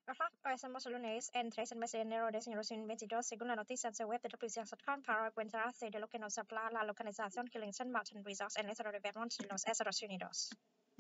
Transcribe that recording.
Ajá, hoy somos lunes en 3 meses de enero de 2022. Según la noticia de web de wc.com, para enterarse de lo que nos habla la localización Hillington Mountain Resorts en el estado de Vermont, en los Estados Unidos.